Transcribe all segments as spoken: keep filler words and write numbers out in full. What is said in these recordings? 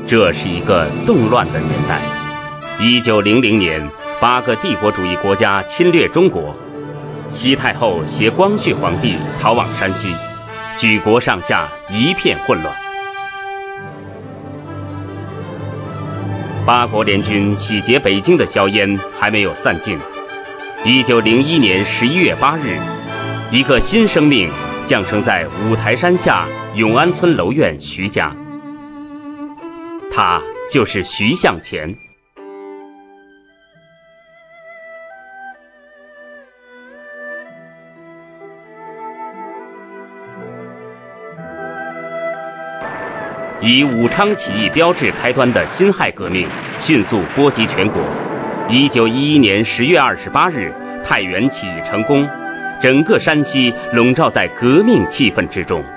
这是一个动乱的年代。一九零零年，八个帝国主义国家侵略中国，西太后携光绪皇帝逃往山西，举国上下一片混乱。八国联军洗劫北京的硝烟还没有散尽。一九零一年十一月八日，一个新生命降生在五台山下永安村楼院徐家，他就是徐向前。以武昌起义标志开端的辛亥革命迅速波及全国。一九一一年十月二十八日，太原起义成功，整个山西笼罩在革命气氛之中。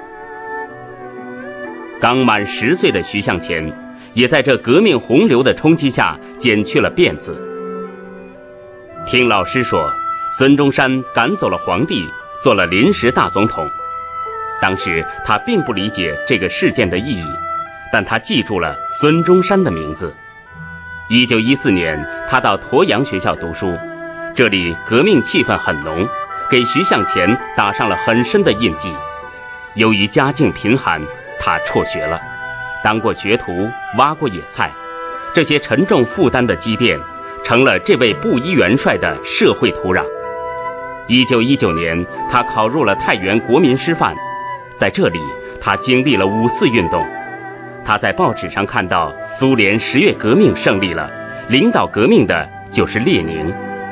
刚满十岁的徐向前，也在这革命洪流的冲击下剪去了辫子。听老师说，孙中山赶走了皇帝，做了临时大总统。当时他并不理解这个事件的意义，但他记住了孙中山的名字。一九一四年，他到鄱阳学校读书，这里革命气氛很浓，给徐向前打上了很深的印记。由于家境贫寒，他辍学了，当过学徒，挖过野菜，这些沉重负担的积淀，成了这位布衣元帅的社会土壤。一九一九年，他考入了太原国民师范。在这里，他经历了五四运动。他在报纸上看到苏联十月革命胜利了，领导革命的就是列宁。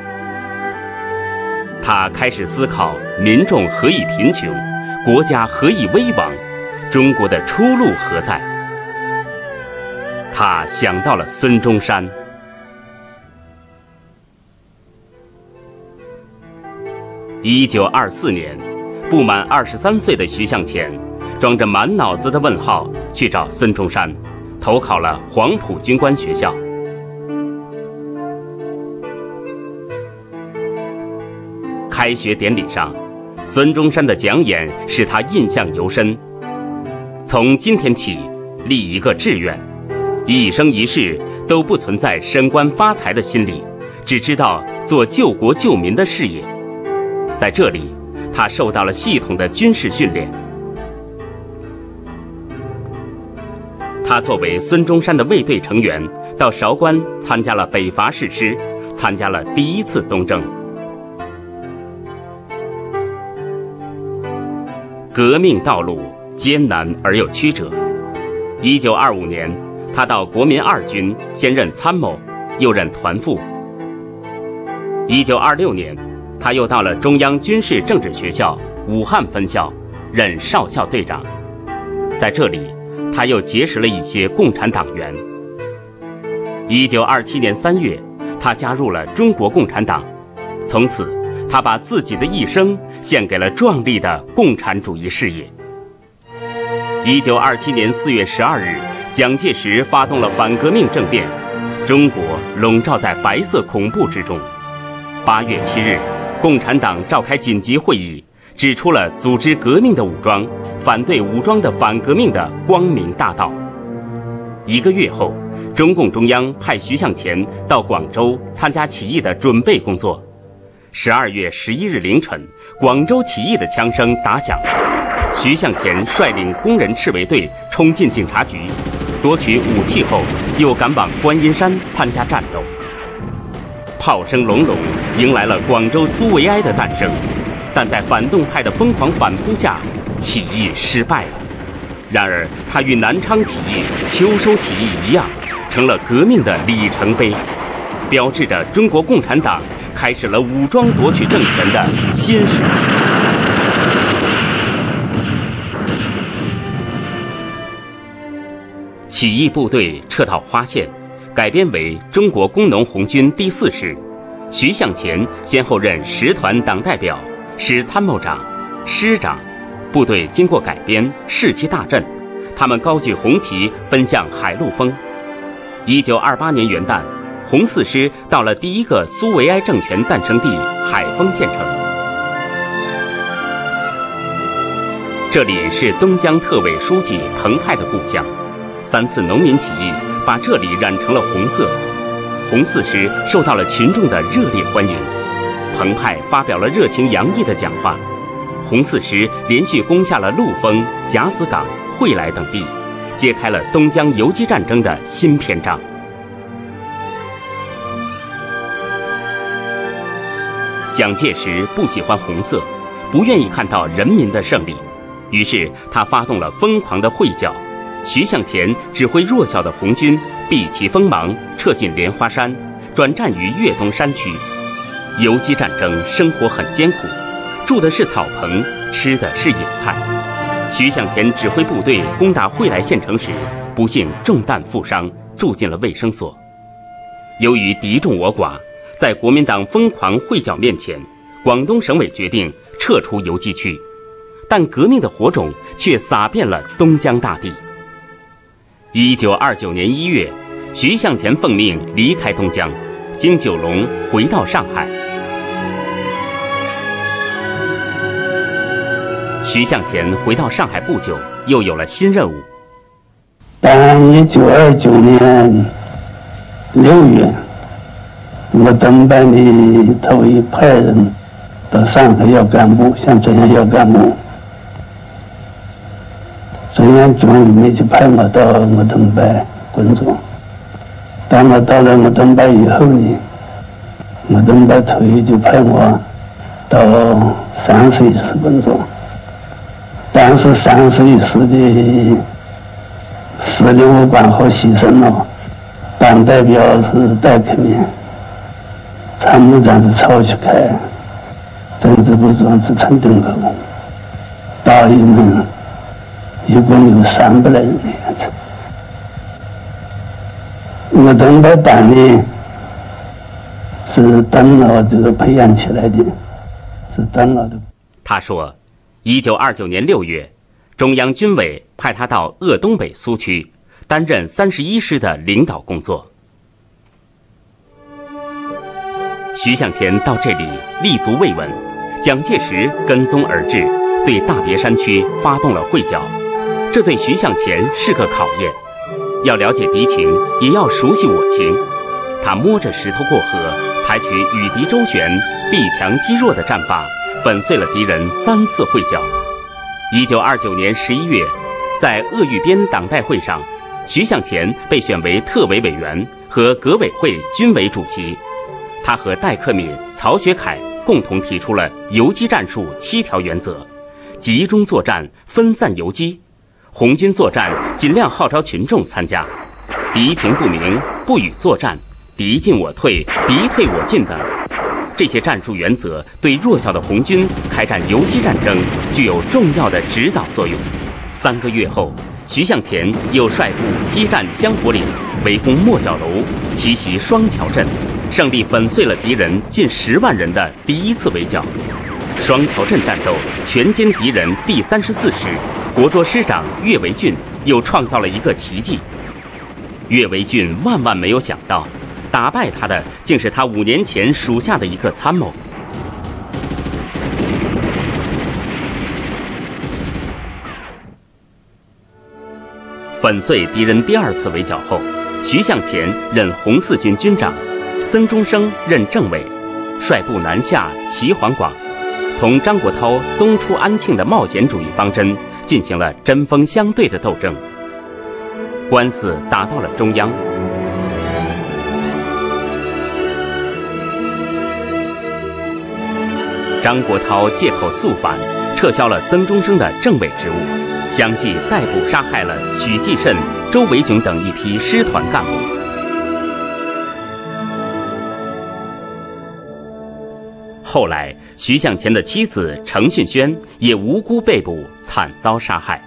他开始思考民众何以贫穷，国家何以危亡，中国的出路何在。他想到了孙中山。一九二四年，不满二十三岁的徐向前装着满脑子的问号去找孙中山，投考了黄埔军官学校。开学典礼上，孙中山的讲演使他印象尤深。从今天起，立一个志愿，一生一世都不存在升官发财的心理，只知道做救国救民的事业。在这里，他受到了系统的军事训练。他作为孙中山的卫队成员，到韶关参加了北伐誓师，参加了第一次东征。革命道路艰难而又曲折。一九二五年，他到国民二军，先任参谋，又任团副。一九二六年，他又到了中央军事政治学校武汉分校，任少校队长。在这里，他又结识了一些共产党员。一九二七年三月，他加入了中国共产党，从此他把自己的一生献给了壮丽的共产主义事业。一九二七年四月十二日，蒋介石发动了反革命政变，中国笼罩在白色恐怖之中。八月七日，共产党召开紧急会议，指出了组织革命的武装，反对武装的反革命的光明大道。一个月后，中共中央派徐向前到广州参加起义的准备工作。十二月十一日凌晨，广州起义的枪声打响，徐向前率领工人赤卫队冲进警察局，夺取武器后，又赶往观音山参加战斗。炮声隆隆，迎来了广州苏维埃的诞生。但在反动派的疯狂反扑下，起义失败了。然而，它与南昌起义、秋收起义一样，成了革命的里程碑，标志着中国共产党开始了武装夺取政权的新时期。起义部队撤到花县，改编为中国工农红军第四师。徐向前先后任师团党代表、师参谋长、师长。部队经过改编，士气大振，他们高举红旗奔向海陆丰。一九二八年元旦，红四师到了第一个苏维埃政权诞生地海丰县城。这里是东江特委书记彭湃的故乡。 三次农民起义把这里染成了红色。红四师受到了群众的热烈欢迎，彭湃发表了热情洋溢的讲话。红四师连续攻下了陆丰、甲子港、惠来等地，揭开了东江游击战争的新篇章。蒋介石不喜欢红色，不愿意看到人民的胜利，于是他发动了疯狂的会剿。徐向前指挥弱小的红军避其锋芒，撤进莲花山，转战于粤东山区。游击战争生活很艰苦，住的是草棚，吃的是野菜。徐向前指挥部队攻打惠来县城时，不幸中弹负伤，住进了卫生所。由于敌众我寡，在国民党疯狂会剿面前，广东省委决定撤出游击区，但革命的火种却洒遍了东江大地。一九二九年一月，徐向前奉命离开东江，经九龙回到上海。徐向前回到上海不久，又有了新任务。 当一九二九年六月，我登班的头一派人到上海要干部，向中央要干部。中央终于没去派我到我登班工作。当我到了我登班以后呢，我登班头一就派我到三十一师工作。当时三十一师的司令武官号牺牲了，党代表是戴克勉，参谋长是曹旭开，政治部长是陈敦厚，大一们一共有三百来人的样子。我登班班里是邓老这个培养起来的，是邓老的。 他说，一九二九年六月，中央军委派他到鄂东北苏区担任三十一师的领导工作。徐向前到这里立足未稳，蒋介石跟踪而至，对大别山区发动了会剿。这对徐向前是个考验，要了解敌情，也要熟悉我情。他摸着石头过河，采取与敌周旋、避强击弱的战法，粉碎了敌人三次会剿。一九二九年十一月，在鄂豫边党代会上，徐向前被选为特委委员和革委会军委主席。他和戴克敏、曹学凯共同提出了游击战术七条原则：集中作战，分散游击。红军作战尽量号召群众参加，敌情不明不予作战，敌进我退，敌退我进等。这些战术原则对弱小的红军开展游击战争具有重要的指导作用。三个月后，徐向前又率部激战香火岭，围攻莫角楼，奇袭双桥镇，胜利粉碎了敌人近十万人的第一次围剿。双桥镇战斗全歼敌人第三十四师，活捉师长岳维俊，又创造了一个奇迹。岳维俊万万没有想到，打败他的竟是他五年前属下的一个参谋。粉碎敌人第二次围剿后，徐向前任红四军军长，曾中生任政委，率部南下齐黄广，同张国焘东出安庆的冒险主义方针进行了针锋相对的斗争。官司打到了中央，张国焘借口肃反，撤销了曾中生的政委职务，相继逮捕杀害了许继慎、周维炯等一批师团干部。后来，徐向前的妻子程训轩也无辜被捕，惨遭杀害。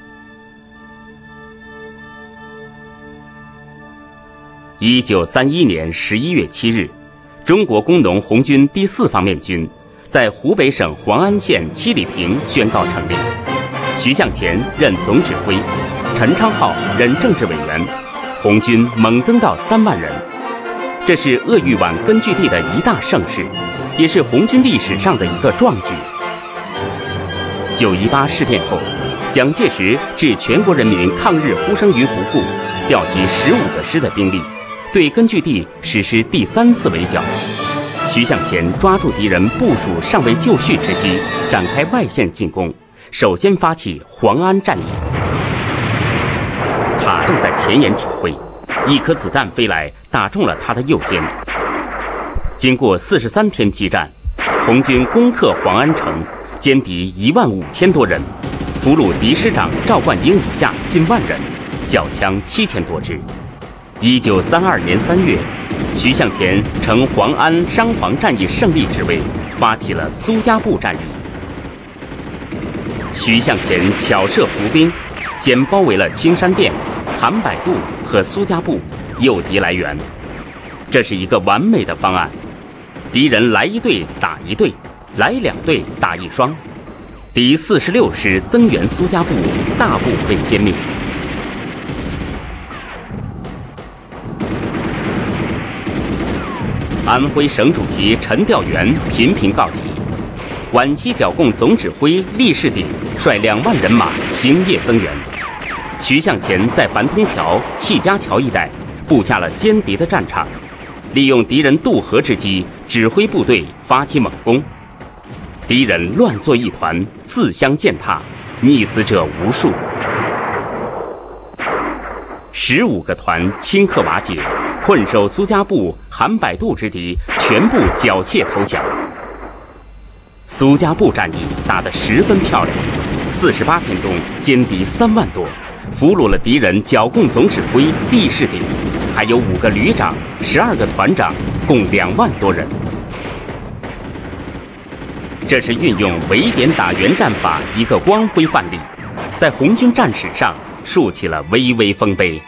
一九三一年十一月七日，中国工农红军第四方面军在湖北省黄安县七里坪宣告成立，徐向前任总指挥，陈昌浩任政治委员，红军猛增到三万人。这是鄂豫皖根据地的一大盛事，也是红军历史上的一个壮举。九一八事变后，蒋介石置全国人民抗日呼声于不顾， 调集十五个师的兵力，对根据地实施第三次围剿。徐向前抓住敌人部署尚未就绪之机，展开外线进攻，首先发起黄安战役。他正在前沿指挥，一颗子弹飞来，打中了他的右肩。经过四十三天激战，红军攻克黄安城，歼敌一万五千多人，俘虏敌师长赵冠英以下近万人，缴枪七千多支。一九三二年三月，徐向前乘黄安商黄战役胜利之威，发起了苏家埠战役。徐向前巧设伏兵，先包围了青山店、韩百渡和苏家埠，诱敌来援。这是一个完美的方案。敌人来一队打一队，来两队打一双。第四十六师增援苏家埠，大部被歼灭。安徽省主席陈调元频频告急，皖西剿共总指挥厉士鼎率两万人马星夜增援。徐向前在樊通桥、戚家桥一带布下了歼敌的战场，利用敌人渡河之机，指挥部队发起猛攻。敌人乱作一团，自相践踏，溺死者无数。十五个团顷刻瓦解，困守苏家埠、韩百渡之敌全部缴械投降。苏家埠战役打得十分漂亮，四十八天中歼敌三万多，俘虏了敌人剿共总指挥厉士鼎，还有五个旅长、十二个团长，共两万多人。这是运用围点打援战法一个光辉范例，在红军战史上树起了巍巍丰碑。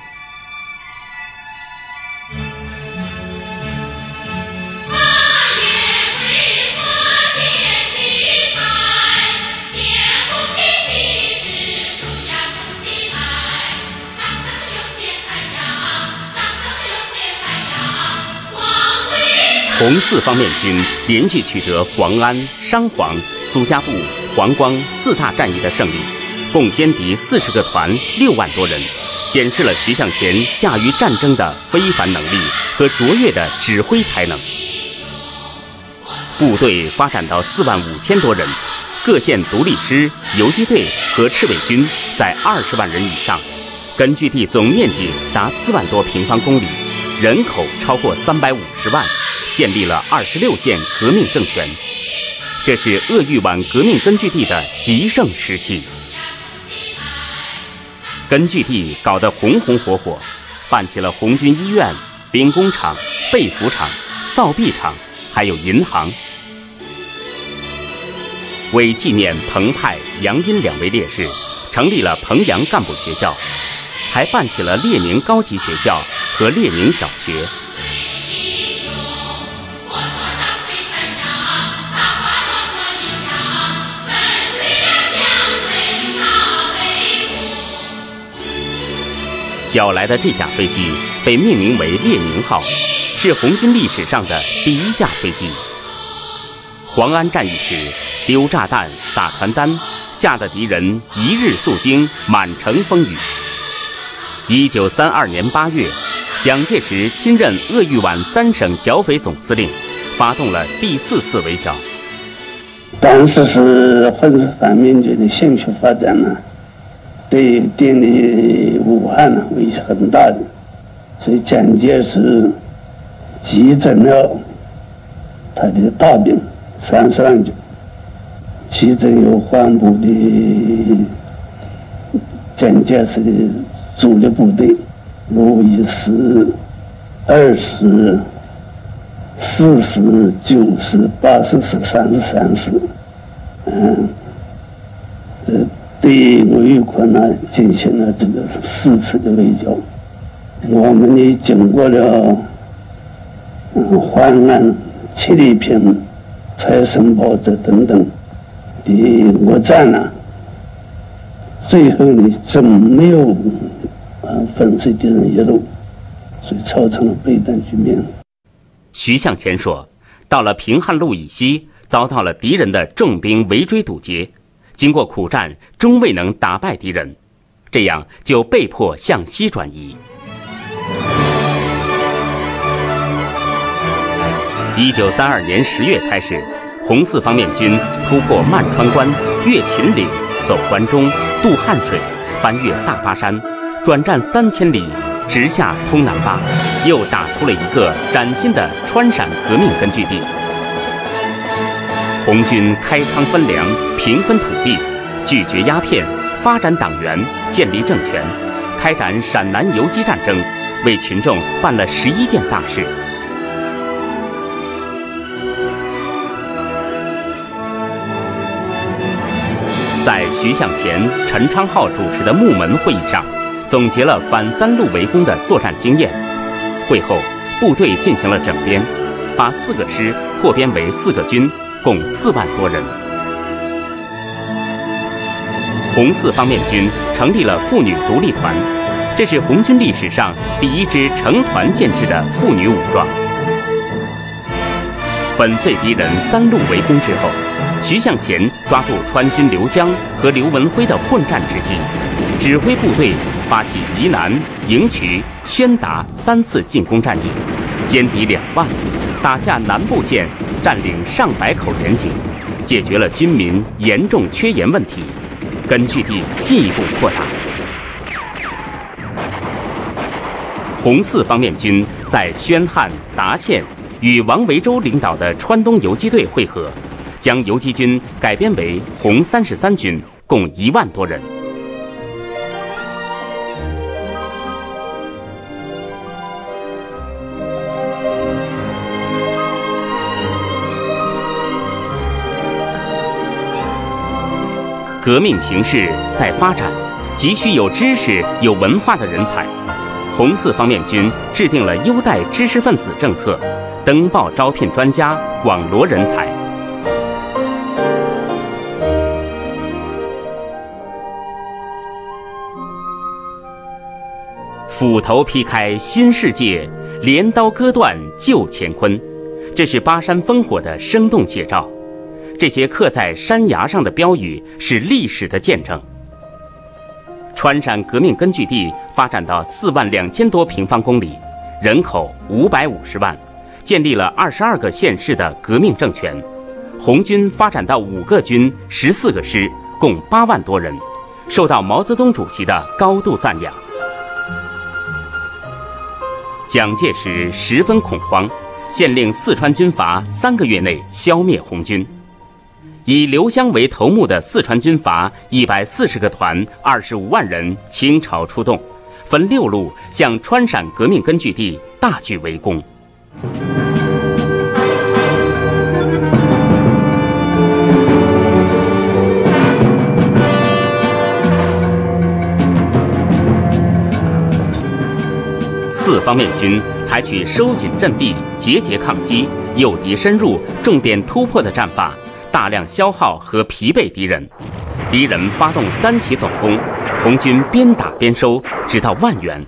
红四方面军连续取得黄安、商黄、苏家埠、黄光四大战役的胜利，共歼敌四十个团，六万多人，显示了徐向前驾驭战争的非凡能力和卓越的指挥才能。部队发展到四万五千多人，各县独立师、游击队和赤卫军在二十万人以上，根据地总面积达四万多平方公里，人口超过三百五十万。建立了二十六县革命政权，这是鄂豫皖革命根据地的极盛时期。根据地搞得红红火火，办起了红军医院、兵工厂、被服厂、造币厂，还有银行。为纪念彭湃、杨殷两位烈士，成立了彭阳干部学校，还办起了列宁高级学校和列宁小学。缴来的这架飞机被命名为列宁号，是红军历史上的第一架飞机。黄安战役时，丢炸弹、撒传单，吓得敌人一日宿京，满城风雨。一九三二年八月，蒋介石亲任鄂豫皖三省剿匪总司令，发动了第四次围剿。 当时是红四方面军的兴趣发展呢，对电力武汉呢威胁很大的，所以蒋介石集整了他的大兵三十万军，其中有黄埔的蒋介石的主力部队，如一师、二师、四师、九师、八十师、三十三师，嗯，这对鄂豫昆呢进行了这个四次的围剿。我们也经过了嗯淮安、七里坪、财神堡这等等的恶战呢，最后呢真没有啊粉碎敌人一路，所以造成了备战局面。 徐向前说，到了平汉路以西，遭到了敌人的重兵围追堵截，经过苦战，终未能打败敌人，这样就被迫向西转移。 一九三二年十月开始，红四方面军突破漫川关，越秦岭，走关中，渡汉水，翻越大巴山，转战三千里，直下通南巴，又打出了一个崭新的川陕革命根据地。红军开仓分粮，平分土地，拒绝鸦片，发展党员，建立政权，开展陕南游击战争，为群众办了十一件大事。在徐向前、陈昌浩主持的木门会议上，总结了反三路围攻的作战经验。会后，部队进行了整编，把四个师扩编为四个军，共四万多人。红四方面军成立了妇女独立团，这是红军历史上第一支成团建制的妇女武装。粉碎敌人三路围攻之后，徐向前抓住川军刘湘和刘文辉的混战之机，指挥部队发起宜南、营渠、宣达三次进攻战役，歼敌两万，打下南部县，占领上百口盐井，解决了军民严重缺盐问题，根据地进一步扩大。红四方面军在宣汉、达县与王维洲领导的川东游击队会合，将游击军改编为红三十三军，共一万多人。革命形势在发展，急需有知识、有文化的人才。红四方面军制定了优待知识分子政策，登报招聘专家，网罗人才。斧头劈开新世界，镰刀割断旧乾坤，这是巴山烽火的生动写照。这些刻在山崖上的标语是历史的见证。川陕革命根据地发展到四万两千多平方公里，人口五百五十万，建立了二十二个县市的革命政权。红军发展到五个军、十四个师，共八万多人，受到毛泽东主席的高度赞扬。蒋介石十分恐慌，限令四川军阀三个月内消灭红军。以刘湘为头目的四川军阀一百四十个团、二十五万人倾巢出动，分六路向川陕革命根据地大举围攻。四方面军采取收紧阵地、节节抗击、诱敌深入、重点突破的战法，大量消耗和疲惫敌人。敌人发动三起总攻，红军边打边收，直到万源。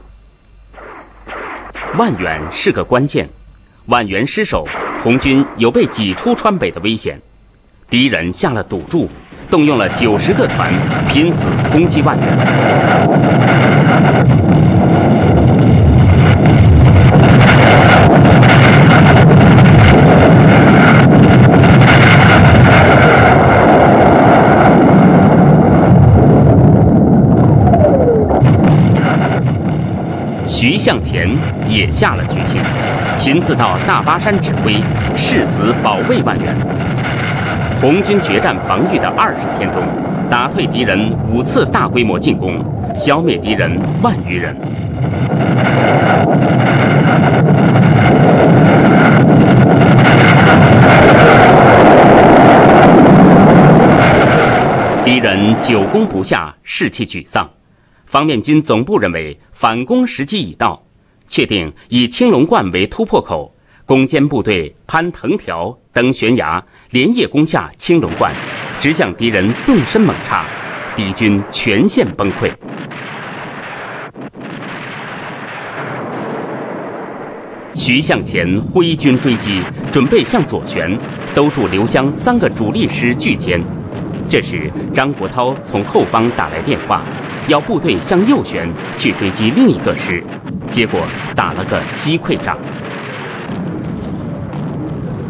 万源是个关键，万源失守，红军有被挤出川北的危险。敌人下了赌注，动用了九十个团，拼死攻击万源。徐向前也下了决心，亲自到大巴山指挥，誓死保卫万源。红军决战防御的二十天中，打退敌人五次大规模进攻，消灭敌人万余人。敌人久攻不下，士气沮丧。方面军总部认为反攻时机已到，确定以青龙观为突破口，攻坚部队攀藤条、登悬崖，连夜攻下青龙观，直向敌人纵深猛插，敌军全线崩溃。徐向前挥军追击，准备向左旋，兜住刘湘三个主力师拒歼。这时张国焘从后方打来电话，要部队向右旋去追击另一个师，结果打了个击溃仗。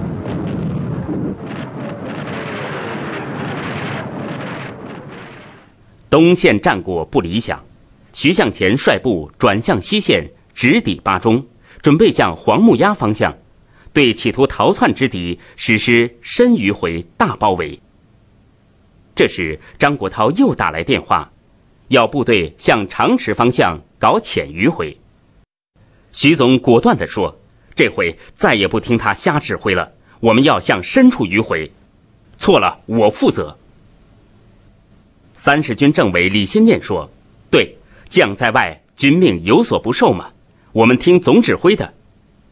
东线战果不理想，徐向前率部转向西线，直抵巴中，准备向黄木崖方向，对企图逃窜之敌实施深迂回大包围。这时，张国焘又打来电话，要部队向长池方向搞浅迂回。徐总果断地说：“这回再也不听他瞎指挥了，我们要向深处迂回。错了，我负责。”三十军政委李先念说：“对，将在外，军命有所不受嘛，我们听总指挥的。”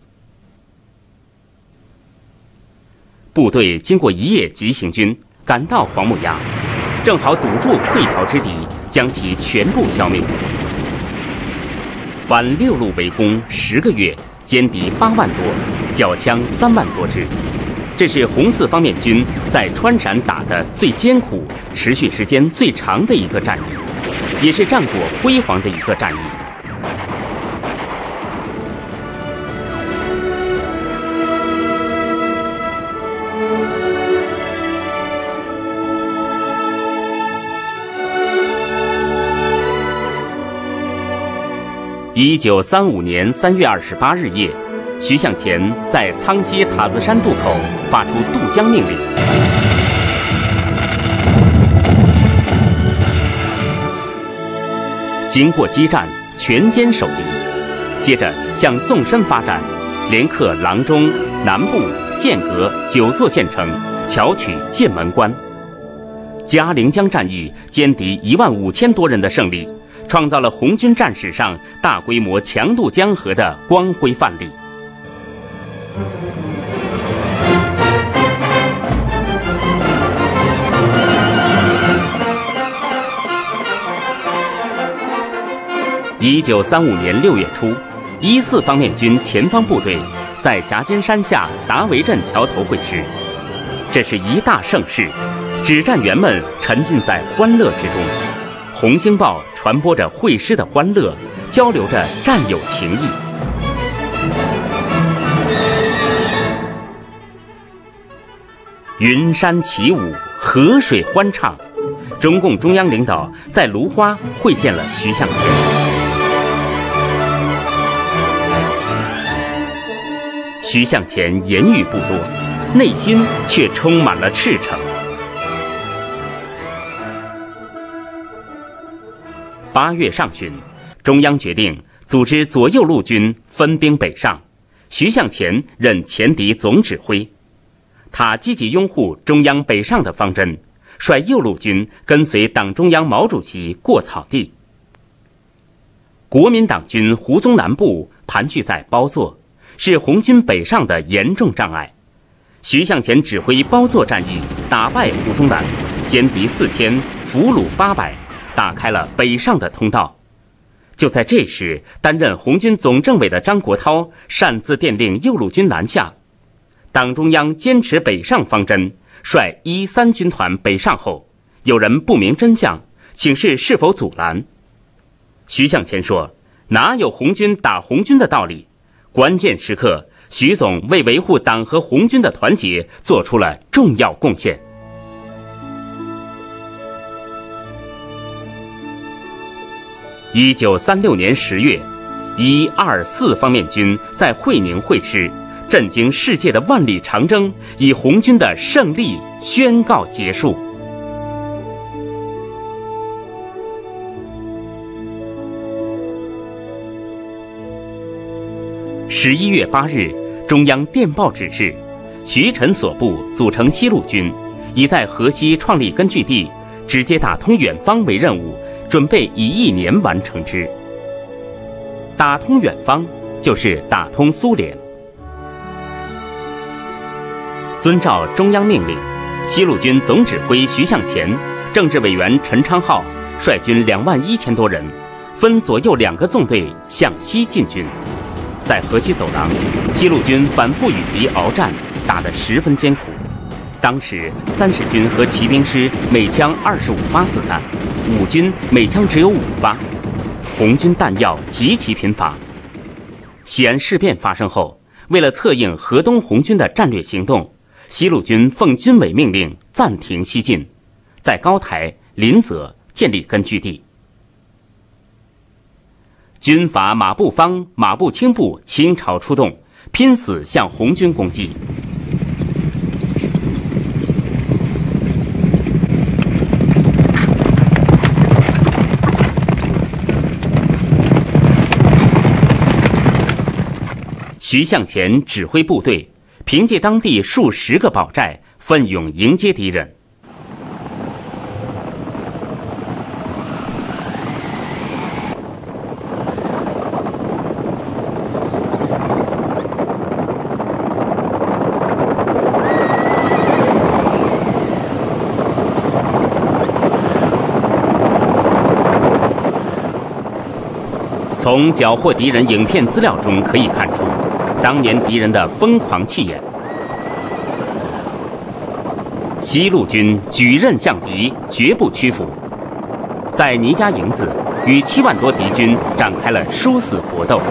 部队经过一夜急行军，赶到黄木崖，正好堵住溃逃之敌，将其全部消灭。反六路围攻十个月，歼敌八万多，缴枪三万多支。这是红四方面军在川陕打的最艰苦、持续时间最长的一个战役，也是战果辉煌的一个战役。一九三五年三月二十八日夜，徐向前在苍溪塔子山渡口发出渡江命令。经过激战，全歼守敌，接着向纵深发展，连克阆中、南部、剑阁九座县城，巧取剑门关。嘉陵江战役歼敌一万五千多人的胜利，创造了红军战史上大规模强渡江河的光辉范例。一九三五年六月初，一四方面军前方部队在夹尖山下达维镇桥头会师，这是一大盛事，指战员们沉浸在欢乐之中。红星报传播着会师的欢乐，交流着战友情谊。云山起舞，河水欢唱，中共中央领导在芦花会见了徐向前。徐向前言语不多，内心却充满了赤诚。八月上旬，中央决定组织左右路军分兵北上，徐向前任前敌总指挥。他积极拥护中央北上的方针，率右路军跟随党中央毛主席过草地。国民党军胡宗南部盘踞在包座，是红军北上的严重障碍。徐向前指挥包座战役，打败胡宗南，歼敌四千，俘虏八百，打开了北上的通道。就在这时，担任红军总政委的张国焘擅自电令右路军南下。党中央坚持北上方针，率一三军团北上后，有人不明真相，请示是否阻拦。徐向前说：“哪有红军打红军的道理？关键时刻，徐总为维护党和红军的团结做出了重要贡献。”一九三六年十月，一二四方面军在会宁会师，震惊世界的万里长征以红军的胜利宣告结束。十一月八日，中央电报指示，徐陈所部组成西路军，以在河西创立根据地，直接打通远方为任务，准备以一年完成之。打通远方，就是打通苏联。遵照中央命令，西路军总指挥徐向前、政治委员陈昌浩率军两万一千多人，分左右两个纵队向西进军。在河西走廊，西路军反复与敌鏖战，打得十分艰苦。当时三十军和骑兵师每枪二十五发子弹，五军每枪只有五发，红军弹药极其贫乏。西安事变发生后，为了策应河东红军的战略行动，西路军奉军委命令暂停西进，在高台、临泽、 建立根据地。军阀马步芳、马步青部倾巢出动，拼死向红军攻击。徐向前指挥部队，凭借当地数十个堡寨，奋勇迎接敌人。从缴获敌人影片资料中可以看出，当年敌人的疯狂气焰。西路军举刃向敌，绝不屈服，在倪家营子与七万多敌军展开了殊死搏斗。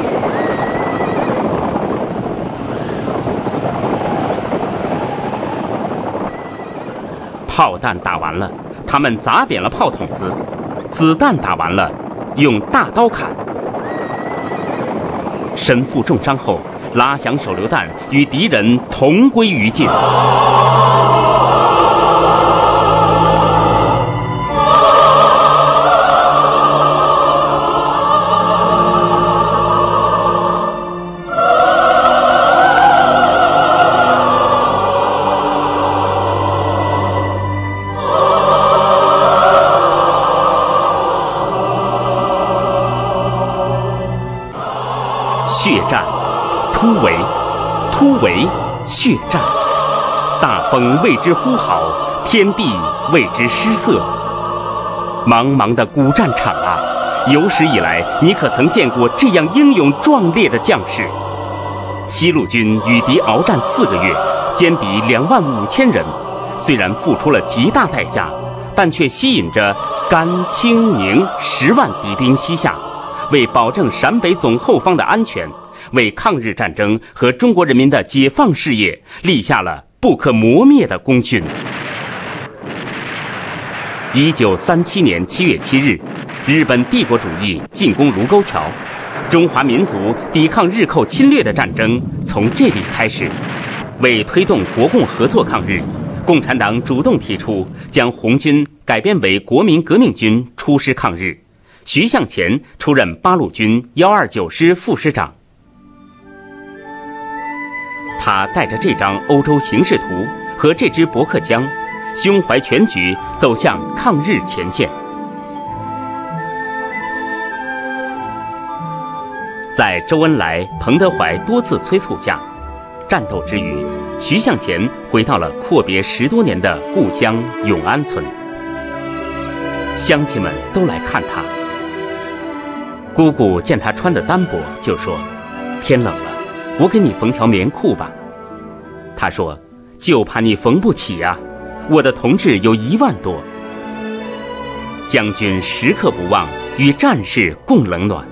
炮弹打完了，他们砸扁了炮筒子；子弹打完了，用大刀砍。身负重伤后，拉响手榴弹，与敌人同归于尽。血战，突围，突围，血战，大风为之呼号，天地为之失色。茫茫的古战场啊，有史以来，你可曾见过这样英勇壮烈的将士？西路军与敌鏖战四个月，歼敌两万五千人，虽然付出了极大代价，但却吸引着甘、青、宁十万敌兵西下。为保证陕北总后方的安全，为抗日战争和中国人民的解放事业立下了不可磨灭的功勋。一九三七年七月七日，日本帝国主义进攻卢沟桥，中华民族抵抗日寇侵略的战争从这里开始。为推动国共合作抗日，共产党主动提出将红军改编为国民革命军出师抗日。徐向前出任八路军一二九师副师长。他带着这张欧洲形势图和这支驳壳浆，胸怀全局，走向抗日前线。在周恩来、彭德怀多次催促下，战斗之余，徐向前回到了阔别十多年的故乡永安村。乡亲们都来看他。姑姑见他穿得单薄，就说：“天冷了，我给你缝条棉裤吧。”他说：“就怕你缝不起呀，我的同志有一万多。”将军时刻不忘与战士共冷暖。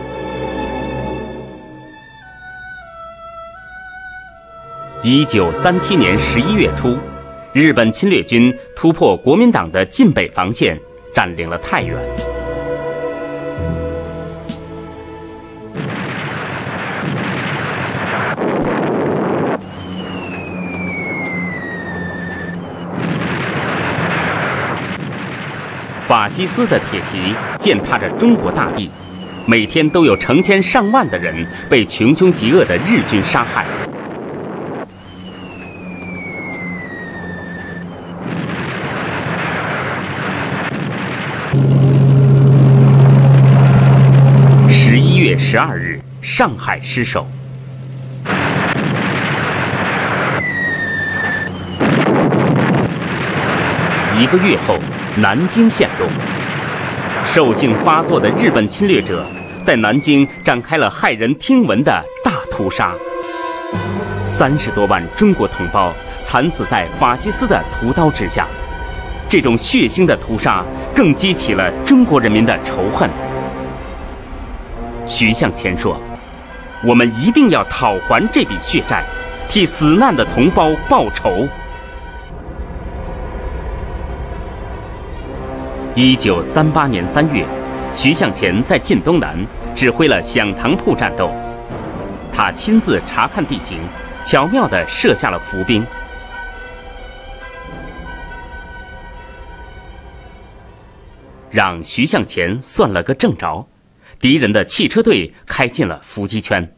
一九三七年十一月初，日本侵略军突破国民党的晋北防线，占领了太原。法西斯的铁蹄践踏着中国大地，每天都有成千上万的人被穷凶极恶的日军杀害。十一月十二日，上海失守。一个月后，南京陷落。兽性发作的日本侵略者在南京展开了骇人听闻的大屠杀，三十多万中国同胞惨死在法西斯的屠刀之下。这种血腥的屠杀更激起了中国人民的仇恨。徐向前说：“我们一定要讨还这笔血债，替死难的同胞报仇。” 一九三八年三月，徐向前在晋东南指挥了响堂铺战斗，他亲自查看地形，巧妙地设下了伏兵。让徐向前算了个正着，敌人的汽车队开进了伏击圈。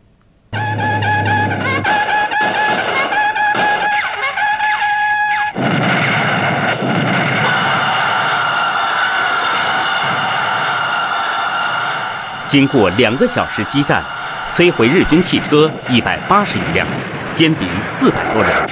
经过两个小时激战，摧毁日军汽车一百八十余辆，歼敌四百多人。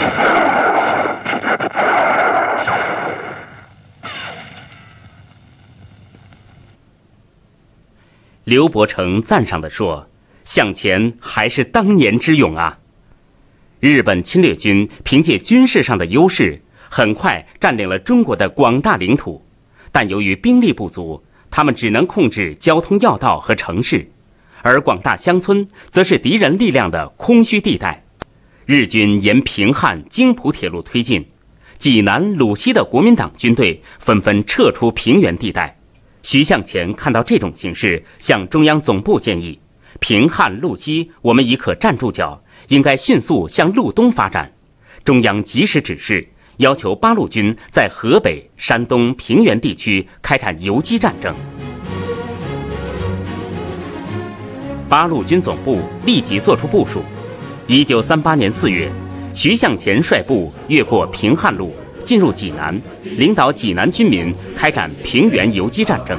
刘伯承赞赏地说：“向前还是当年之勇啊！”日本侵略军凭借军事上的优势，很快占领了中国的广大领土，但由于兵力不足，他们只能控制交通要道和城市，而广大乡村则是敌人力量的空虚地带。日军沿平汉津浦铁路推进，济南、鲁西的国民党军队纷纷撤出平原地带。徐向前看到这种形势，向中央总部建议，平汉、鲁西我们已可站住脚，应该迅速向路东发展。中央及时指示，要求八路军在河北、山东平原地区开展游击战争。八路军总部立即作出部署。一九三八年四月，徐向前率部越过平汉路，进入济南，领导济南军民开展平原游击战争。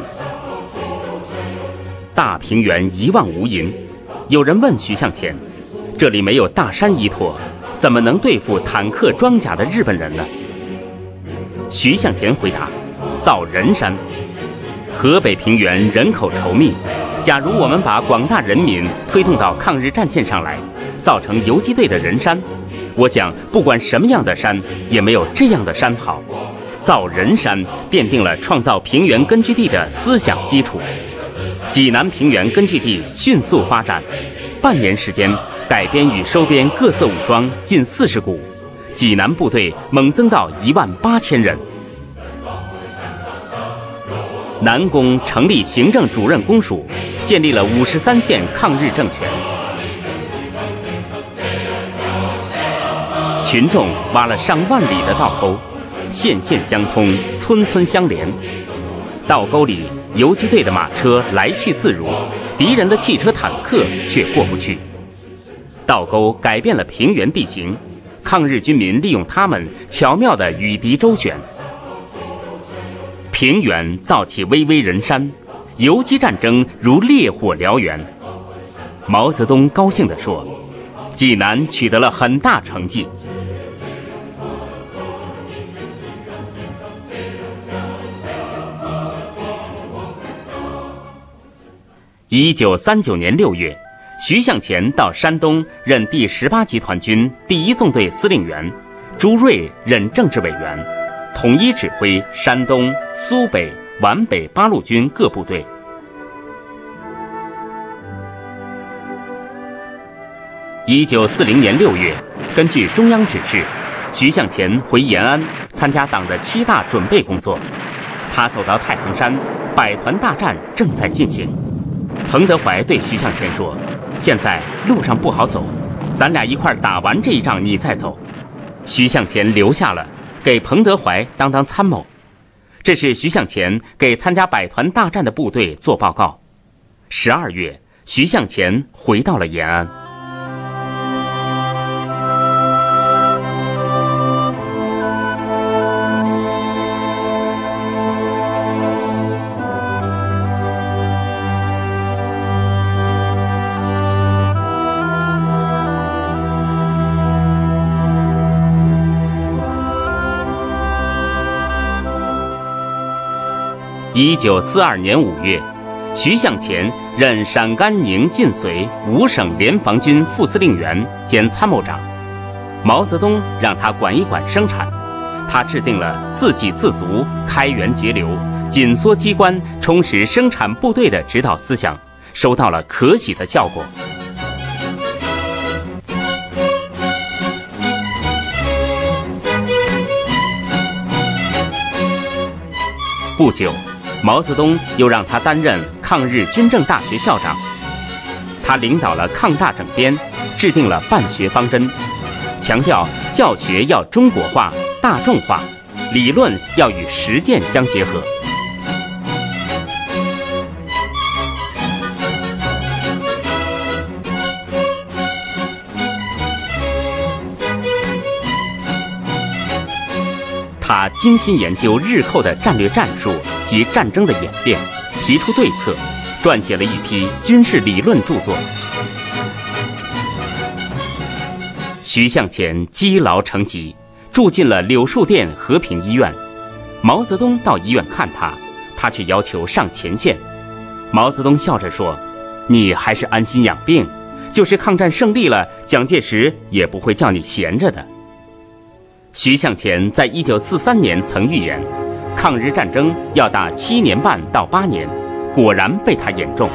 大平原一望无垠，有人问徐向前：“这里没有大山依托，怎么能对付坦克装甲的日本人呢？”徐向前回答：“造人山。河北平原人口稠密，假如我们把广大人民推动到抗日战线上来，造成游击队的人山，我想不管什么样的山，也没有这样的山好。造人山奠定了创造平原根据地的思想基础。济南平原根据地迅速发展，半年时间改编与收编各色武装近四十股，济南部队猛增到一万八千人。南宫成立行政主任公署，建立了五十三县抗日政权。群众挖了上万里的道沟，县县相通，村村相连。道沟里游击队的马车来去自如，敌人的汽车坦克却过不去。道沟改变了平原地形，抗日军民利用它们巧妙地与敌周旋。平原造起巍巍人山，游击战争如烈火燎原。毛泽东高兴地说：“济南取得了很大成绩。”一九三九年六月，徐向前到山东任第十八集团军第一纵队司令员，朱瑞任政治委员，统一指挥山东、苏北、皖北八路军各部队。一九四零年六月，根据中央指示，徐向前回延安参加党的七大准备工作。他走到太行山，百团大战正在进行。彭德怀对徐向前说：“现在路上不好走，咱俩一块打完这一仗你再走。”徐向前留下了，给彭德怀当当参谋。这是徐向前给参加百团大战的部队做报告。十二月，徐向前回到了延安。一九四二年五月，徐向前任陕甘宁晋绥五省联防军副司令员兼参谋长。毛泽东让他管一管生产，他制定了自给自足、开源节流、紧缩机关、充实生产部队的指导思想，收到了可喜的效果。不久， 毛泽东又让他担任抗日军政大学校长。他领导了抗大整编，制定了办学方针，强调教学要中国化、大众化，理论要与实践相结合。他精心研究日后的战略战术及战争的演变，提出对策，撰写了一批军事理论著作。徐向前积劳成疾，住进了柳树店和平医院。毛泽东到医院看他，他却要求上前线。毛泽东笑着说：“你还是安心养病，就是抗战胜利了，蒋介石也不会叫你闲着的。”徐向前在一九四三年曾预言，抗日战争要打七年半到八年，果然被他言中。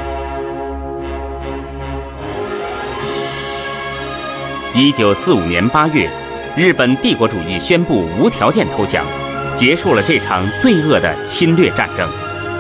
一九四五年八月，日本帝国主义宣布无条件投降，结束了这场罪恶的侵略战争。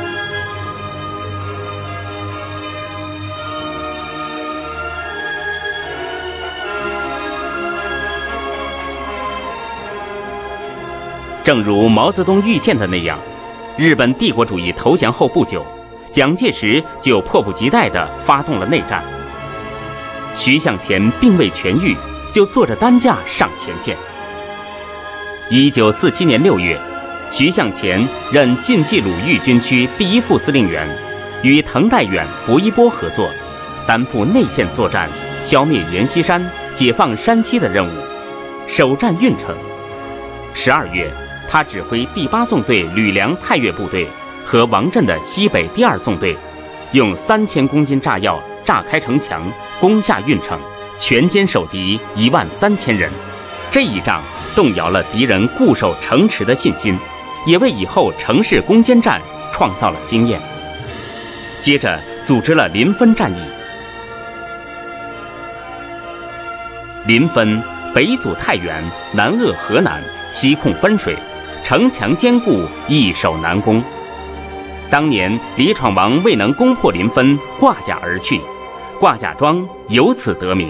正如毛泽东预见的那样，日本帝国主义投降后不久，蒋介石就迫不及待地发动了内战。徐向前并未痊愈，就坐着担架上前线。一九四七年六月，徐向前任晋冀鲁豫军区第一副司令员，与滕代远、薄一波合作，担负内线作战、消灭阎锡山、解放山西的任务，首战运城。十二月，他指挥第八纵队吕梁太岳部队和王震的西北第二纵队，用三千公斤炸药炸开城墙，攻下运城，全歼守敌一万三千人。这一仗动摇了敌人固守城池的信心，也为以后城市攻坚战创造了经验。接着组织了临汾战役。临汾北阻太原，南扼河南，西控汾水，城墙坚固，易守难攻。当年李闯王未能攻破临汾，挂甲而去，挂甲庄由此得名。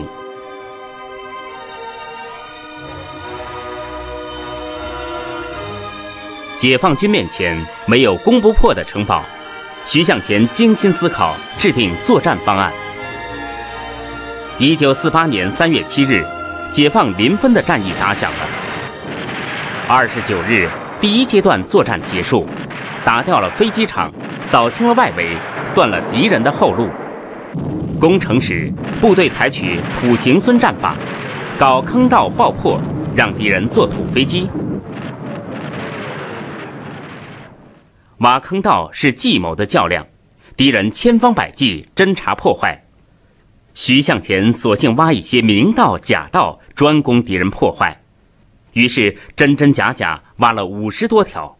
解放军面前没有攻不破的城堡，徐向前精心思考，制定作战方案。一九四八年三月七日，解放临汾的战役打响了。二十九日，第一阶段作战结束，打掉了飞机场，扫清了外围，断了敌人的后路。攻城时，部队采取土行孙战法，搞坑道爆破，让敌人坐土飞机。挖坑道是计谋的较量，敌人千方百计侦查破坏。徐向前索性挖一些明道假道，专攻敌人破坏。于是真真假假挖了五十多条。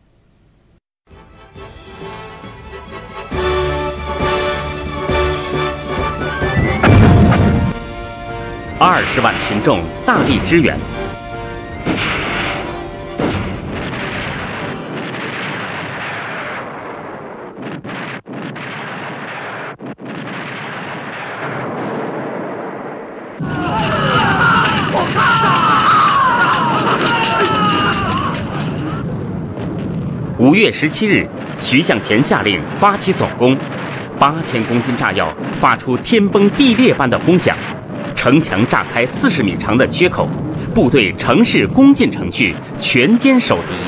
二十万群众大力支援。五月十七日，徐向前下令发起总攻，八千公斤炸药发出天崩地裂般的轰响，城墙炸开四十米长的缺口，部队乘势攻进城去，全歼守敌。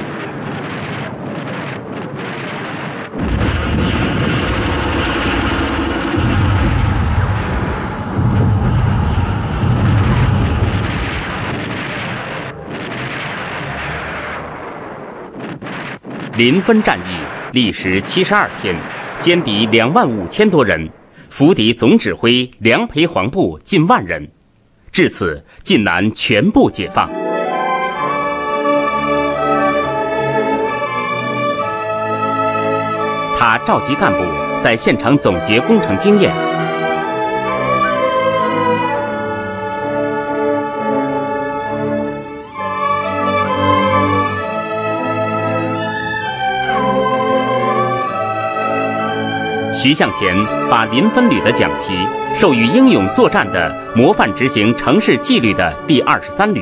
临汾战役历时七十二天，歼敌两万五千多人，俘敌总指挥梁培黄部近万人。至此，晋南全部解放。他召集干部在现场总结工程经验。 徐向前把临汾旅的奖旗授予英勇作战的模范执行城市纪律的第二十三旅。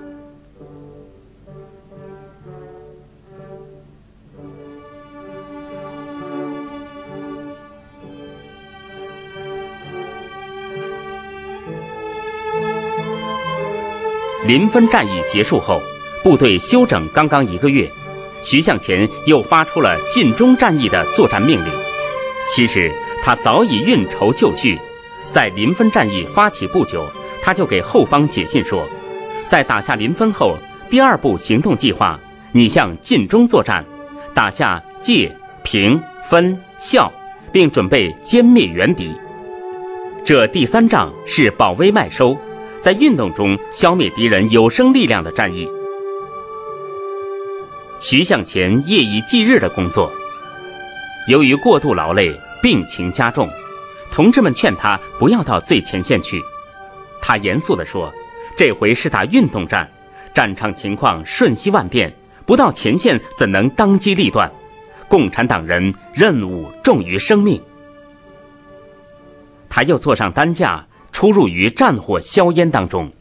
临汾战役结束后，部队休整刚刚一个月，徐向前又发出了晋中战役的作战命令。其实他早已运筹就绪，在临汾战役发起不久，他就给后方写信说，在打下临汾后，第二步行动计划拟向晋中作战，打下界、平、分、孝，并准备歼灭援敌。这第三仗是保危麦收，在运动中消灭敌人有生力量的战役。徐向前夜以继日的工作，由于过度劳累，病情加重，同志们劝他不要到最前线去。他严肃地说，这回是打运动战，战场情况瞬息万变，不到前线怎能当机立断？共产党人任务重于生命。他又坐上担架，出入于战火硝烟当中。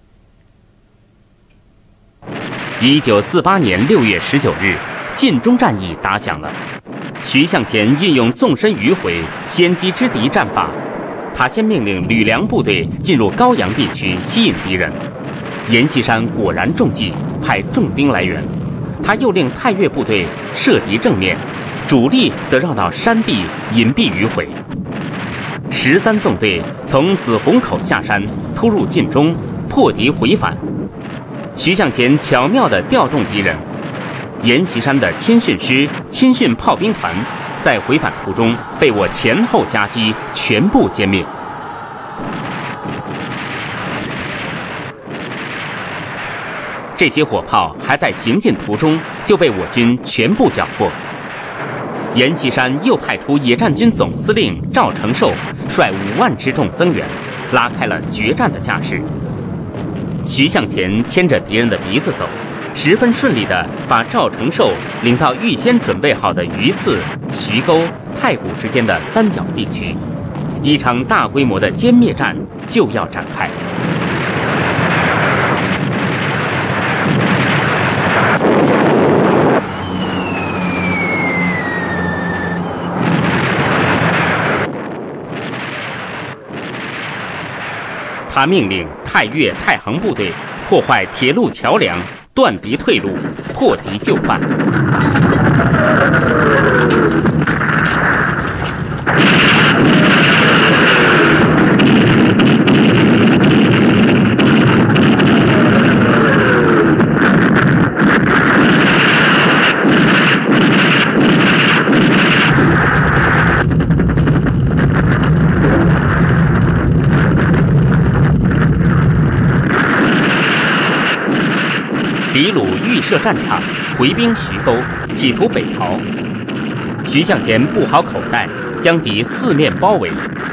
一九四八年六月十九日，晋中战役打响了。徐向前运用纵深迂回、先机之敌战法，他先命令吕梁部队进入高阳地区吸引敌人。阎锡山果然中计，派重兵来援。他又令太岳部队射敌正面，主力则绕到山地隐蔽迂回。十三纵队从紫虹口下山，突入晋中，破敌回返。徐向前巧妙地调动敌人，阎锡山的亲训师、亲训炮兵团在回返途中被我前后夹击，全部歼灭。这些火炮还在行进途中就被我军全部缴获。阎锡山又派出野战军总司令赵承寿率五万之众增援，拉开了决战的架势。徐向前牵着敌人的鼻子走，十分顺利地把赵承寿领到预先准备好的榆次、徐沟、太谷之间的三角地区，一场大规模的歼灭战就要展开。他命令太岳、太行部队破坏铁路桥梁，断敌退路，破敌就范。敌虏预设战场，回兵徐沟，企图北逃。徐向前布好口袋，将敌四面包围。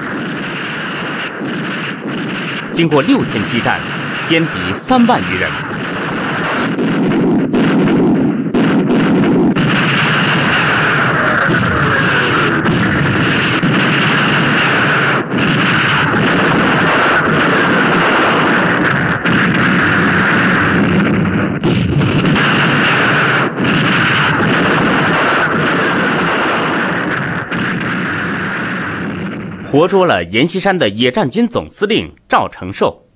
经过六天激战，歼敌三万余人。活捉了阎锡山的野战军总司令赵承寿。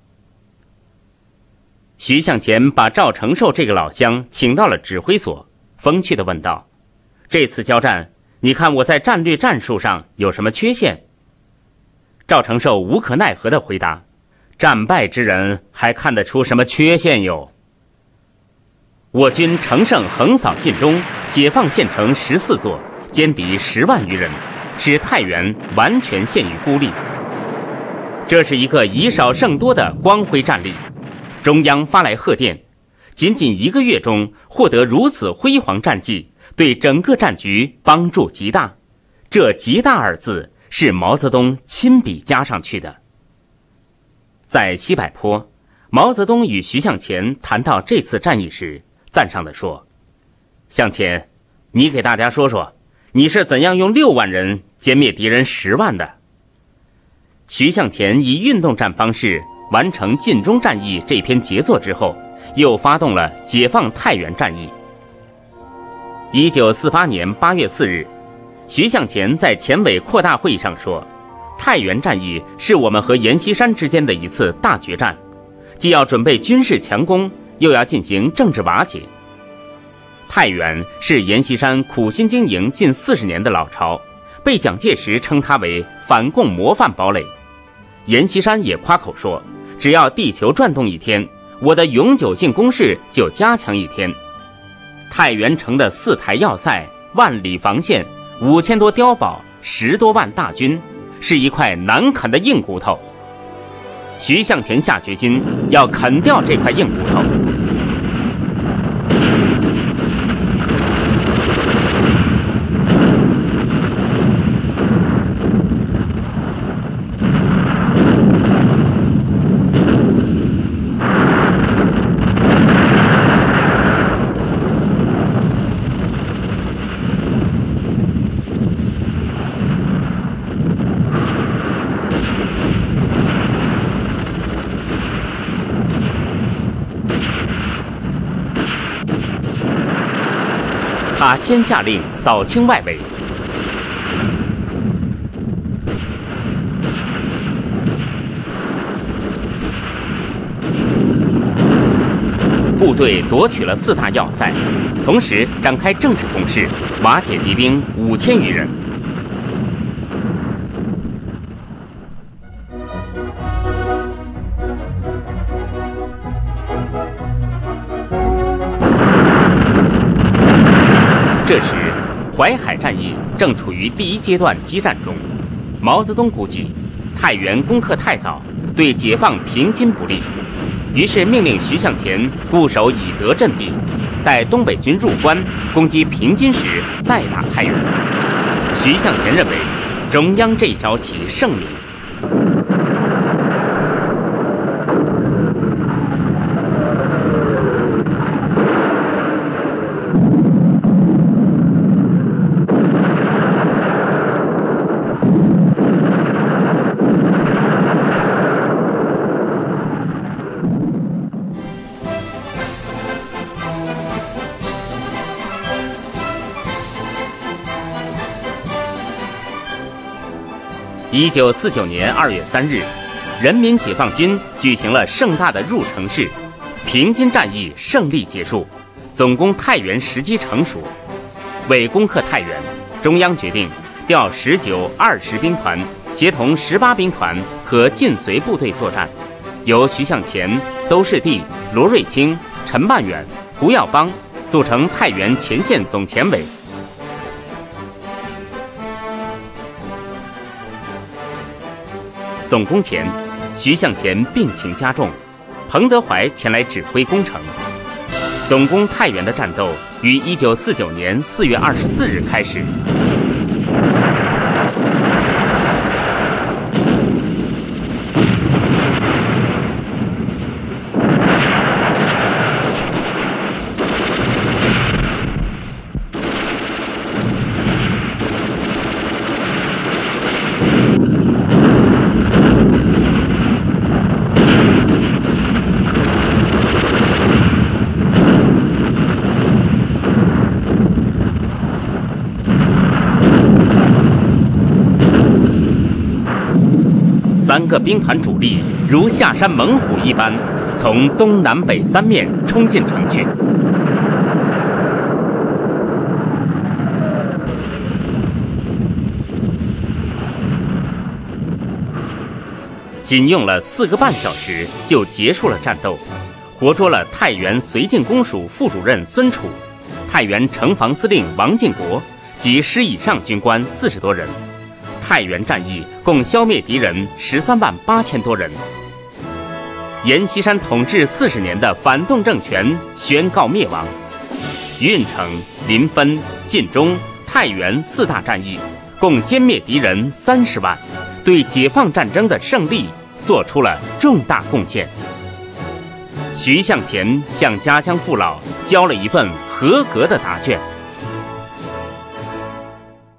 徐向前把赵承寿这个老乡请到了指挥所，风趣地问道：“这次交战，你看我在战略战术上有什么缺陷？”赵承寿无可奈何地回答：“战败之人还看得出什么缺陷哟？我军乘胜横扫晋中，解放县城十四座，歼敌十万余人，使太原完全陷于孤立。这是一个以少胜多的光辉战例。中央发来贺电，仅仅一个月中获得如此辉煌战绩，对整个战局帮助极大。这极大二字是毛泽东亲笔加上去的。在西柏坡，毛泽东与徐向前谈到这次战役时，赞赏地说：“向前，你给大家说说， 你是怎样用六万人歼灭敌人十万的？”徐向前以运动战方式完成晋中战役这篇杰作之后，又发动了解放太原战役。一九四八年八月四日，徐向前在前委扩大会议上说：“太原战役是我们和阎锡山之间的一次大决战，既要准备军事强攻，又要进行政治瓦解。太原是阎锡山苦心经营近四十年的老巢，被蒋介石称它为反共模范堡垒。阎锡山也夸口说，只要地球转动一天，我的永久性攻势就加强一天。太原城的四台要塞、万里防线、五千多碉堡、十多万大军，是一块难啃的硬骨头。徐向前下决心要啃掉这块硬骨头。他先下令扫清外围，部队夺取了四大要塞，同时展开政治攻势，瓦解敌兵五千余人。这时，淮海战役正处于第一阶段激战中。毛泽东估计，太原攻克太早，对解放平津不利，于是命令徐向前固守以德阵地，待东北军入关攻击平津时再打太原。徐向前认为，中央这一招棋胜利。一九四九年二月三日，人民解放军举行了盛大的入城式，平津战役胜利结束，总攻太原时机成熟。为攻克太原，中央决定调十九、二十兵团协同十八兵团和晋绥部队作战，由徐向前、邹士第、罗瑞卿、陈曼远、胡耀邦组成太原前线总前委。总攻前，徐向前病情加重，彭德怀前来指挥攻城。总攻太原的战斗于一九四九年四月二十四日开始。三个兵团主力如下山猛虎一般，从东南北三面冲进城去。仅用了四个半小时就结束了战斗，活捉了太原绥靖公署副主任孙楚、太原城防司令王进国及师以上军官四十多人。太原战役共消灭敌人十三万八千多人。阎锡山统治四十年的反动政权宣告灭亡。运城、临汾、晋中、太原四大战役共歼灭敌人三十万，对解放战争的胜利做出了重大贡献。徐向前向家乡父老交了一份合格的答卷。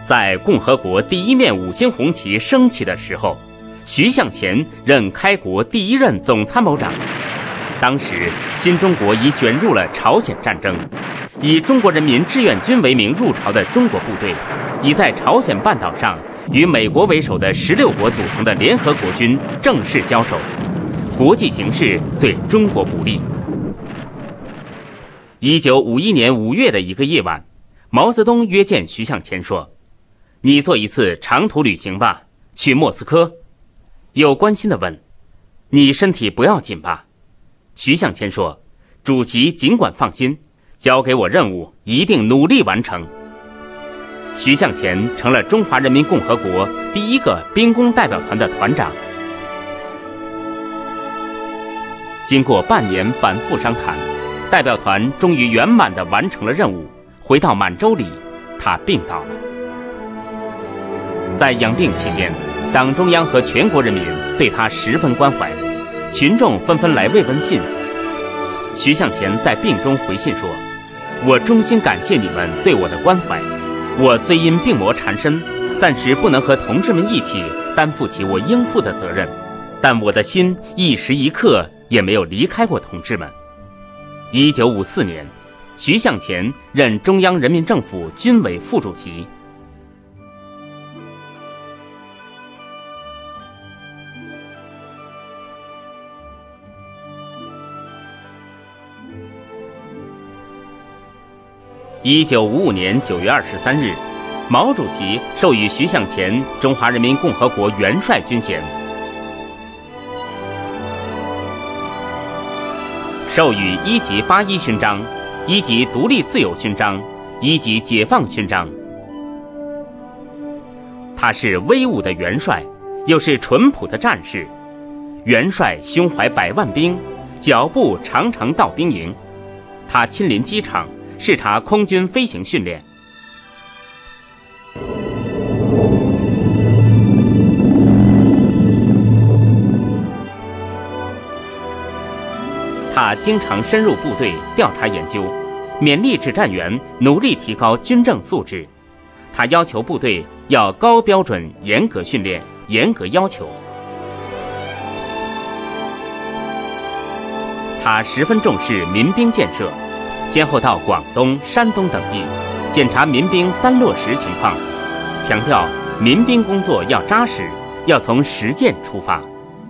在共和国第一面五星红旗升起的时候，徐向前任开国第一任总参谋长。当时新中国已卷入了朝鲜战争，以中国人民志愿军为名入朝的中国部队，已在朝鲜半岛上与美国为首的十六国组成的联合国军正式交手，国际形势对中国不利。一九五一年五月的一个夜晚，毛泽东约见徐向前说：“你做一次长途旅行吧，去莫斯科。”又关心地问：“你身体不要紧吧？”徐向前说：“主席尽管放心，交给我任务一定努力完成。”徐向前成了中华人民共和国第一个兵工代表团的团长。经过半年反复商谈，代表团终于圆满地完成了任务。回到满洲里，他病倒了。在养病期间，党中央和全国人民对他十分关怀，群众纷纷来慰问信。徐向前在病中回信说：“我衷心感谢你们对我的关怀。我虽因病魔缠身，暂时不能和同志们一起担负起我应负的责任，但我的心一时一刻也没有离开过同志们。”一九五四年，徐向前任中央人民政府军委副主席。一九五五年九月二十三日，毛主席授予徐向前中华人民共和国元帅军衔，授予一级八一勋章、一级独立自由勋章、一级解放勋章。他是威武的元帅，又是淳朴的战士。元帅胸怀百万兵，脚步常常到兵营。他亲临机场视察空军飞行训练。他经常深入部队调查研究，勉励指战员努力提高军政素质。他要求部队要高标准、严格训练、严格要求。他十分重视民兵建设，先后到广东、山东等地检查民兵三落实情况，强调民兵工作要扎实，要从实践出发。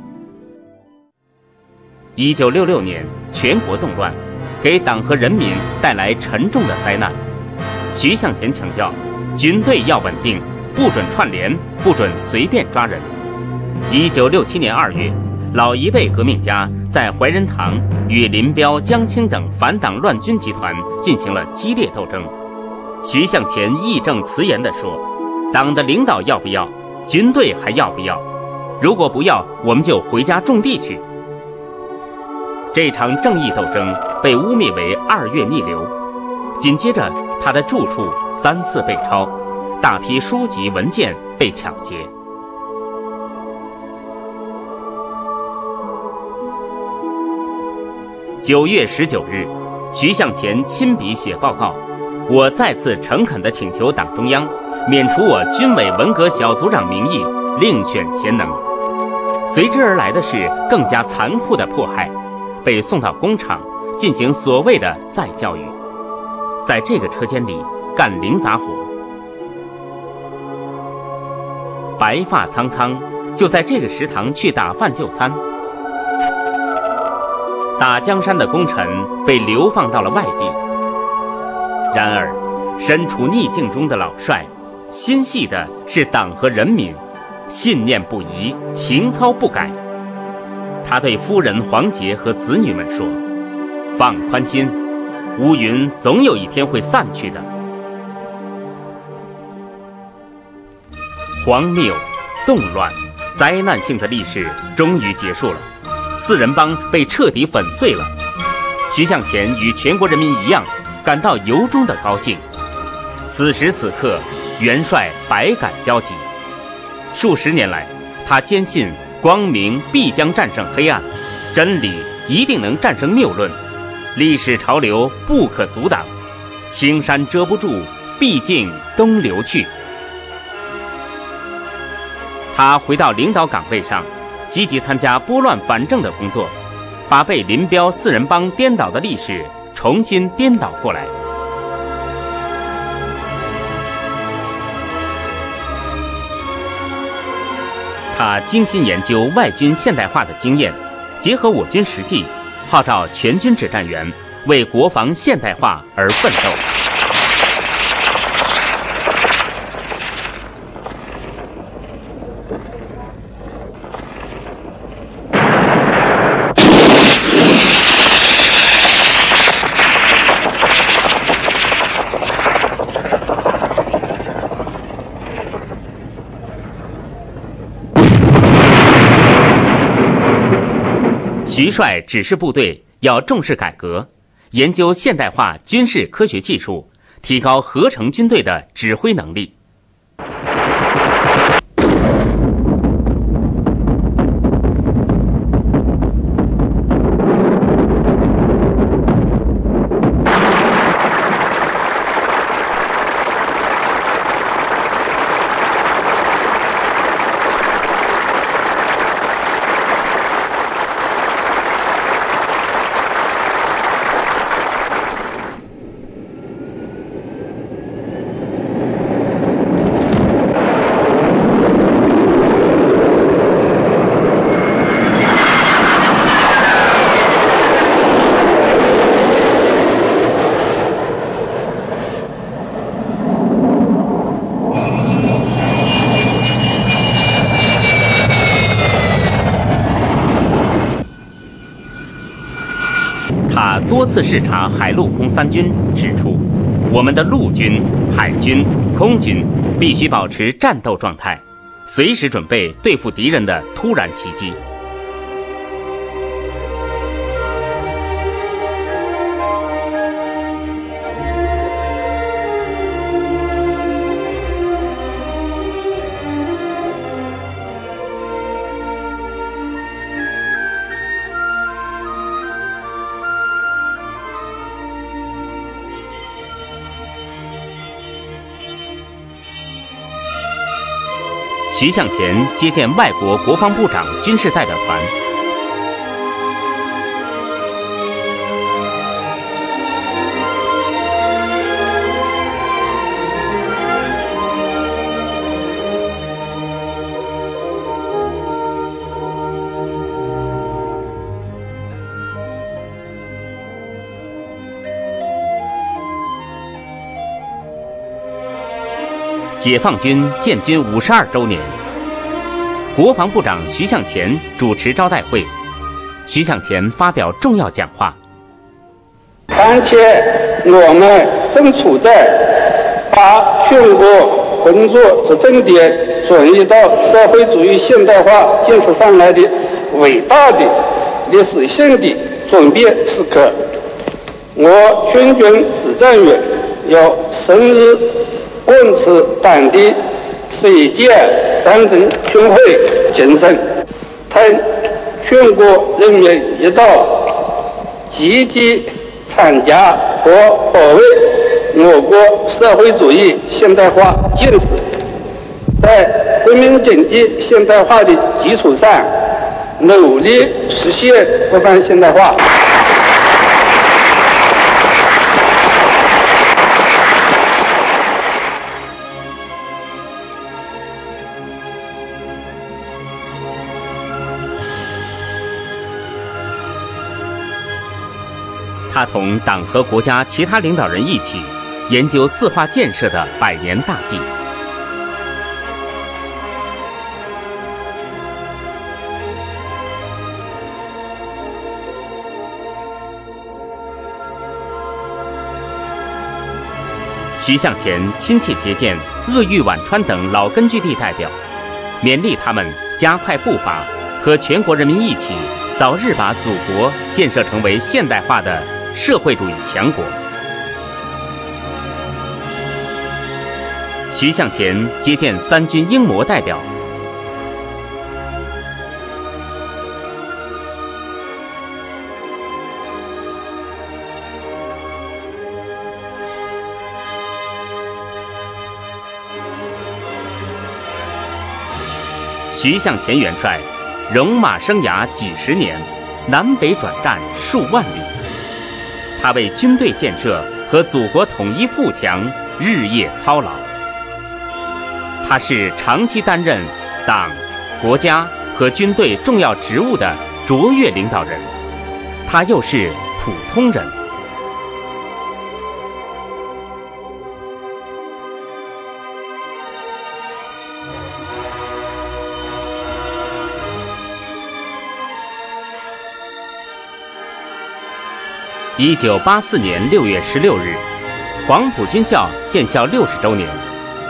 一九六六年，全国动乱，给党和人民带来沉重的灾难。徐向前强调，军队要稳定，不准串联，不准随便抓人。一九六七年二月，老一辈革命家在怀仁堂与林彪、江青等反党乱军集团进行了激烈斗争。徐向前义正辞严地说：“党的领导要不要？军队还要不要？如果不要，我们就回家种地去。”这场正义斗争被污蔑为二月逆流，紧接着他的住处三次被抄，大批书籍文件被抢劫。九月十九日，徐向前亲笔写报告：“我再次诚恳地请求党中央免除我军委文革小组长名义，另选贤能。”随之而来的是更加残酷的迫害。被送到工厂进行所谓的再教育，在这个车间里干零杂活。白发苍苍，就在这个食堂去打饭就餐。打江山的功臣被流放到了外地。然而，身处逆境中的老帅，心系的是党和人民，信念不移，情操不改。他对夫人黄杰和子女们说：“放宽心，乌云总有一天会散去的。”荒谬、动乱、灾难性的历史终于结束了，四人帮被彻底粉碎了。徐向前与全国人民一样，感到由衷的高兴。此时此刻，元帅百感交集。数十年来，他坚信光明必将战胜黑暗，真理一定能战胜谬论，历史潮流不可阻挡，青山遮不住，毕竟东流去。 他回到领导岗位上，积极参加拨乱反正的工作，把被林彪四人帮颠倒的历史重新颠倒过来。他精心研究外军现代化的经验，结合我军实际，号召全军指战员为国防现代化而奋斗。徐帅指示部队要重视改革，研究现代化军事科学技术，提高合成军队的指挥能力。他多次视察海陆空三军，指出，我们的陆军、海军、空军必须保持战斗状态，随时准备对付敌人的突然袭击。徐向前接见外国国防部长军事代表团。解放军建军五十二周年，国防部长徐向前主持招待会。徐向前发表重要讲话。 当前我们正处在把全国工作之重点转移到社会主义现代化建设上来的伟大的历史性的转变时刻。我全军指战员要深入贯彻党的十一届三中全会精神，同全国人民一道，积极参加和保卫我国社会主义现代化建设，在国民经济现代化的基础上，努力实现国防现代化。 他同党和国家其他领导人一起研究四化建设的百年大计。徐向前亲切接见鄂豫皖川等老根据地代表，勉励他们加快步伐，和全国人民一起早日把祖国建设成为现代化的社会主义强国。徐向前接见三军英模代表。 徐向前元帅戎马生涯几十年，南北转战数万里，他为军队建设和祖国统一富强日夜操劳。他是长期担任党、国家和军队重要职务的卓越领导人，他又是普通人。一九八四年六月十六日，黄埔军校建校六十周年。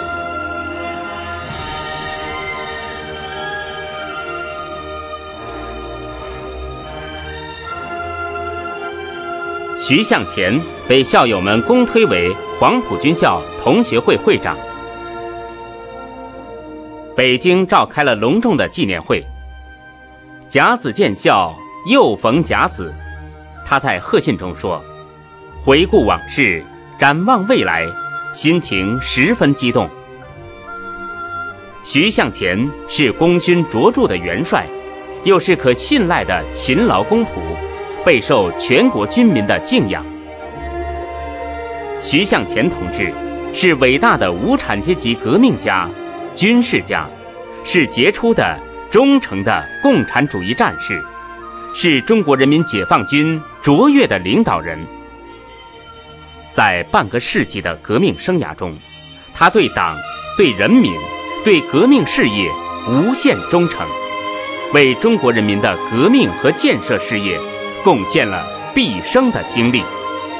徐向前被校友们公推为黄埔军校同学会会长。北京召开了隆重的纪念会。甲子建校，又逢甲子。他在贺信中说：“回顾往事，展望未来，心情十分激动。”徐向前是功勋卓著的元帅，又是可信赖的勤劳公仆，备受全国军民的敬仰。徐向前同志是伟大的无产阶级革命家、军事家，是杰出的、忠诚的共产主义战士，是中国人民解放军卓越的领导人。在半个世纪的革命生涯中，他对党、对人民、对革命事业无限忠诚，为中国人民的革命和建设事业贡献了毕生的精力。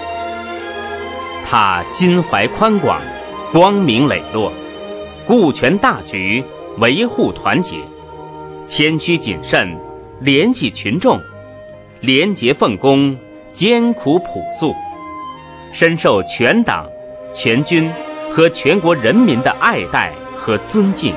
他襟怀宽广，光明磊落，顾全大局，维护团结，谦虚谨慎，联系群众，廉洁奉公，艰苦朴素，深受全党、全军和全国人民的爱戴和尊敬。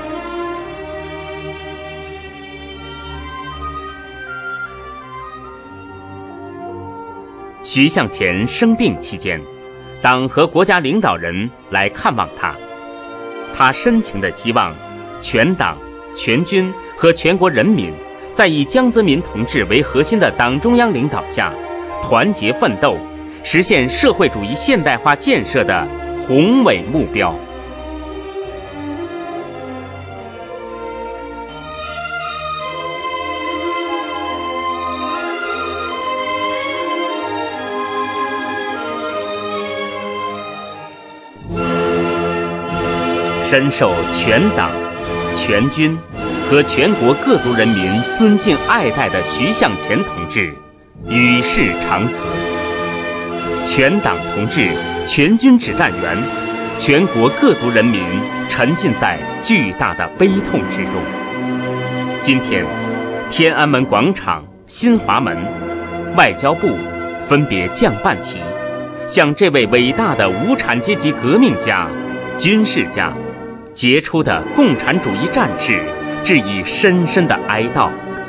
徐向前生病期间，党和国家领导人来看望他，他深情地希望全党、全军和全国人民在以江泽民同志为核心的党中央领导下，团结奋斗，实现社会主义现代化建设的宏伟目标。深受全党、全军和全国各族人民尊敬爱戴的徐向前同志与世长辞。全党同志、全军指战员、全国各族人民沉浸在巨大的悲痛之中。今天，天安门广场、新华门、外交部分别降半旗，向这位伟大的无产阶级革命家、军事家、杰出的共产主义战士致以深深的哀悼。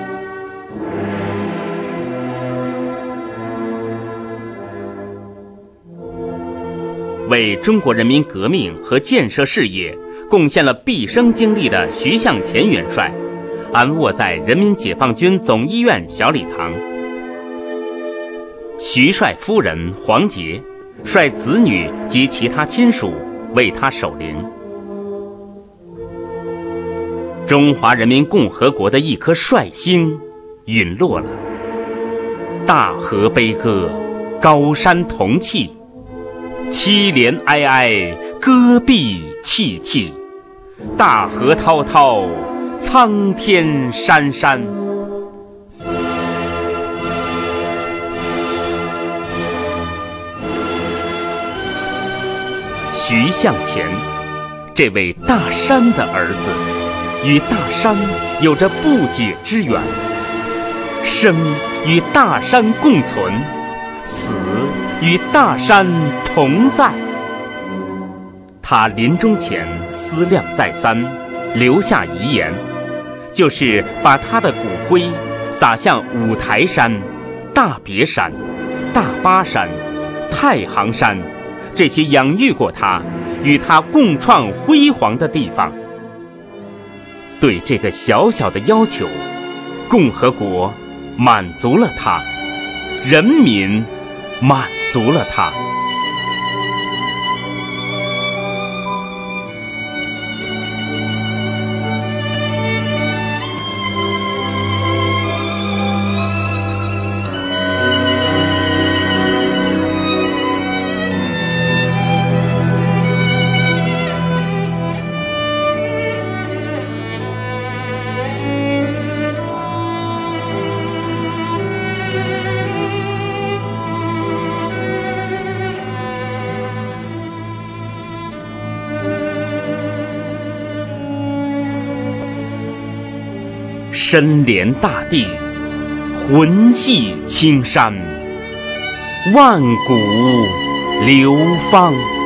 为中国人民革命和建设事业贡献了毕生精力的徐向前元帅，安卧在人民解放军总医院小礼堂。徐帅夫人黄杰率子女及其他亲属为他守灵。中华人民共和国的一颗帅星陨落了，大河悲歌，高山同泣，凄怜哀哀，戈壁泣泣，大河滔滔，苍天山山。徐向前，这位大山的儿子，与大山有着不解之缘，生与大山共存，死与大山同在。他临终前思量再三，留下遗言，就是把他的骨灰撒向五台山、大别山、大巴山、太行山这些养育过他、与他共创辉煌的地方。 对这个小小的要求，共和国满足了他，人民满足了他。身连大地，魂系青山，万古流芳。